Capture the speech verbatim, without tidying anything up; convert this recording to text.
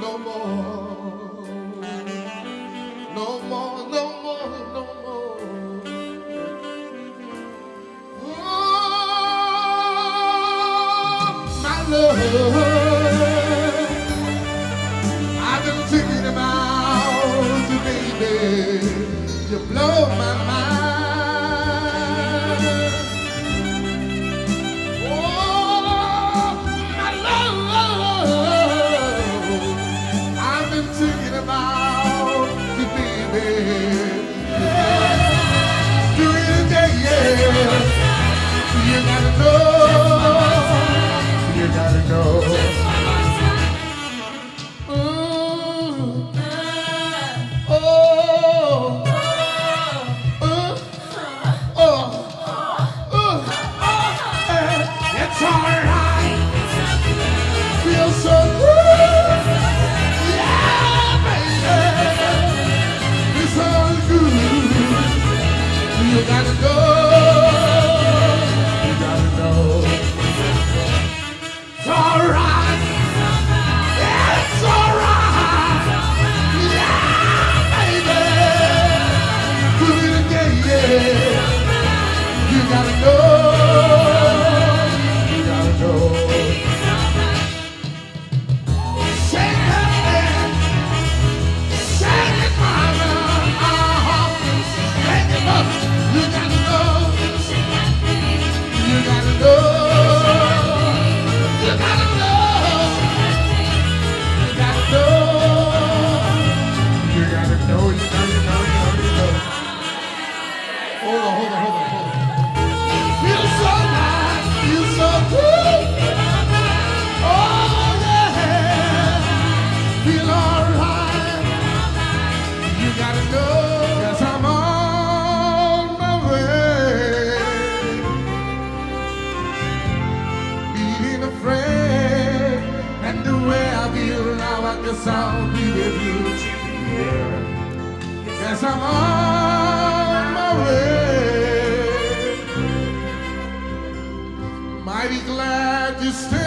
no more, no more, no more, no more. Oh, my love, I've been thinking about you, baby. You blow my mind. Thinking about you, baby. Do it again, yeah. You gotta know. You gotta know. Mm. Oh. Uh. Oh. Uh. It's alright. Feels so good. You gotta know, you gotta know. It's alright, yeah, it's alright, yeah, baby. Do it again, yeah. You gotta know, you gotta know. Shake it, man. Shake it, mama. Uh-huh. Shake it up. You gotta know, you gotta know, you gotta know, you gotta know, you gotta know, you gotta know, you gotta know. Hold on, hold on, hold on, hold on. Feel so nice, feel so good. Oh yeah, feel alright. You gotta know, 'cause I'm on. I guess I'll be with you. Guess I'm on my way. Mighty glad you stayed.